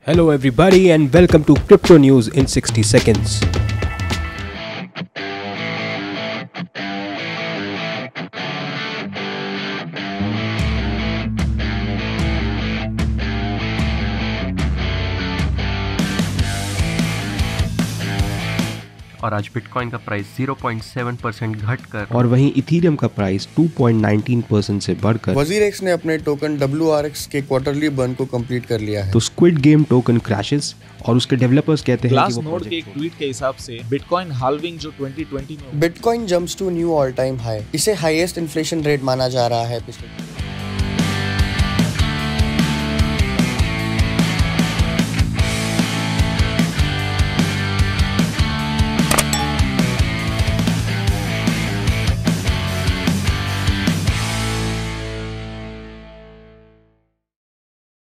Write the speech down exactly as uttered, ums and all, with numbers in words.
Hello everybody and welcome to Crypto News in sixty seconds. और आज bitcoin का price zero point seven percent घटकर और वहीं इथीरियम का price two point one nine percent से बढ़कर वजीर एक्स ने अपने टोकन डब्ल्यू आर एक्स के क्वार्टरली बर्न को कंप्लीट कर लिया है। तो स्क्विड गेम टोकन क्रैशेस और उसके डेवलपर्स कहते हैं कि वो नोड के एक ट्वीट के हिसाब से बिटकॉइन हाल्विंग जो ट्वेंटी ट्वेंटी में bitcoin jumps to new all time high. इसे हाईएस्ट इन्फ्लेशन रेट माना जा रहा है पिछले